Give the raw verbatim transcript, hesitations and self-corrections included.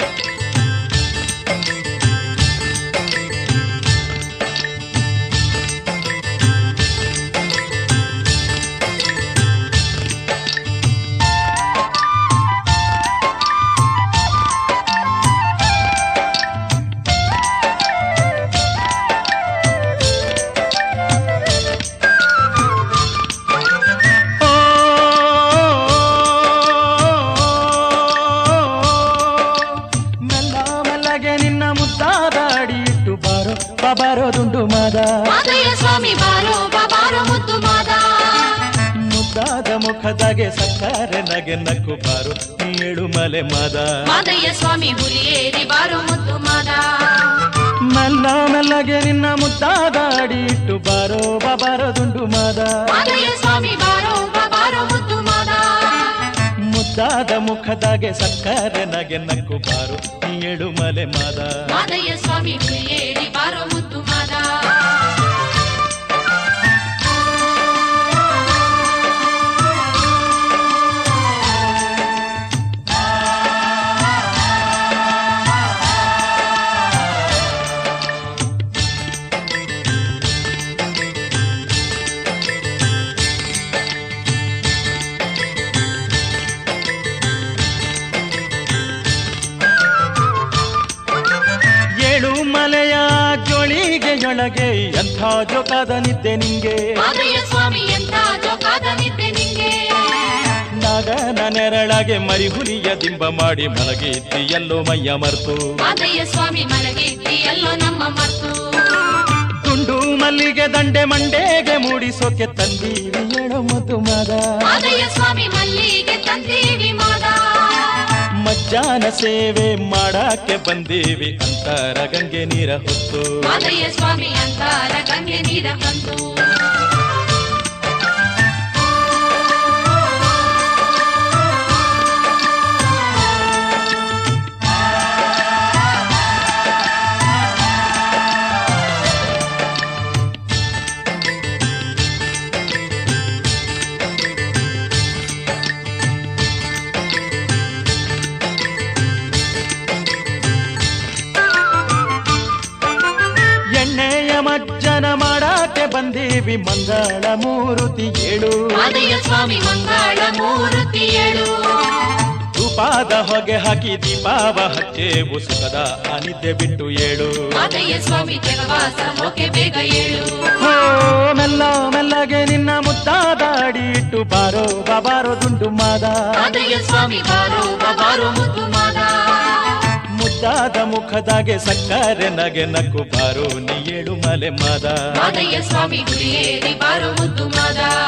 ಬಾರೋ ದುಂಡು ಮಾದ ಮಾದಯ್ಯ ಸ್ವಾಮಿ ಬಾರೋ ಬಾರೋ ಮುದ್ದು ಮಾದ ಮುದ್ದಾದ ಮುಖದಾಗೆ ಸಕ್ಕರೆ ನಗೆ ನಕ್ಕು ಬಾರೋ ನೀಳು ಮಲೆ ಮಾದ ಮಾದಯ್ಯ ಸ್ವಾಮಿ ಹುಲಿಯೇರಿ ಬಾರೋ ಮುದ್ದು ಮಾದ ಮೆಲ್ಲ ಮೆಲ್ಲಗೆ ನಿನ್ನ ಮುದ್ದಾದ ಅಡಿ ಇಟ್ಟು ಬಾರೋ ಬಾರೋ ದುಂಡು ಮಾದ ಮಾದಯ್ಯ ಸ್ವಾಮಿ ಬಾರೋ ಬಾರೋ ಮುದ್ದು ಮಾದ ಮುದ್ದಾದ ಮುಖದಾಗೆ ಸಕ್ಕರೆ ನಗೆ ನಕ್ಕು ಬಾರೋ ನೀಳು ಮಲೆ ಮಾದ ಮಾದಯ್ಯ ಸ್ವಾಮಿ ಹುಲಿಯೇರಿ ಬಾರೋ ಮುದ್ದು ಮಾದ ಒಳಗೆ ಎಂಥ ಜೋಕಾದ ನಿದ್ದೆ ನಿಂಗೆ ಮಾದಯ್ಯ ಸ್ವಾಮಿ ಎಂಥ ಜೋಕಾದ ನಿದ್ದೆ ನಿಂಗೆ ನಾಗನ ನೆರಳಾಗೆ ಮರಿ ಹುಲಿಯ ದಿಂಬ ಮಾಡಿ ಮಲಗಿದ್ದಿ ಎಲ್ಲೋ ಮೈಯ ಮರ್ತು ಮಾದಯ್ಯ ಸ್ವಾಮಿ ಮಲಗಿದ್ದಿ ಎಲ್ಲೋ ನಮ್ಮ ಮರ್ತು ತುಂಡು ಮಲ್ಲಿಗೆ ದಂಡೆ ಮಂಡೆಗೆ ಮೂಡಿಸೋಕೆ ತಂದೀವಿ ಹೇಳೋ ಮದ್ದು ಮಾದ ಮಾದಯ್ಯ ಸ್ವಾಮಿ ಮಲ್ಲಿಗೆ ತಂದೀವಿ ಮಾದ ಮಜ್ಜಾನ ಸೇವೆ ಮಾಡಾಕೆ ಬಂದೀವಿ ಅಂತಾರ ಗಂಗೆ ನೀರ ಹೊತ್ತು ಮಾದಯ್ಯ ಸ್ವಾಮಿ ಅಂತಾರ ಗಂಗೆ ನೀರ ಹೊತ್ತು ಮಜ್ಜನ ಮಾಡಾಕೆ ಬಂದೀವಿ ಮಂಗಳ ಮೂರುತಿ ಏಳು ಮಾದಯ್ಯ ಸ್ವಾಮಿ ಮಂಗಳ ಮೂರುತಿ ಏಳು ಧೂಪಾದ ಹೊಗೆ ಹಾಕಿ ದೀಪಾವ ಹಚ್ಚೇವು ಸುಖದ ಅನಿದ್ದೆ ಬಿಟ್ಟು ಏಳು ಮಾದಯ್ಯ ಸ್ವಾಮಿ ಜಗವಾಸ ಹೋಗೆ ಬೇಗ ಏಳು ಹೋ ಮೆಲ್ಲ ಮೆಲ್ಲಗೆ ನಿನ್ನ ಮುದ್ದಾದ ಅಡಿ ಇಟ್ಟು ಬಾರೋ ಬಾರೋ ದುಂಡು ಮಾದ ಮಾದಯ್ಯ ಸ್ವಾಮಿ ಬಾರೋ ಬಾರೋ ಮುದ್ದು ಮಾದ ಮುದ್ದಾದ ಮುಖದಾಗೆ ಸಕ್ಕರೆ ನಗೆ ನಕ್ಕು ಬಾರೋ ನೀ ಏಳು ಮಲೆ ಮಾದ ಮಾದಯ್ಯ ಸ್ವಾಮಿ ಹುಲಿಯೇರಿ ಬಾರೋ ಮುದ್ದು ಮಾದ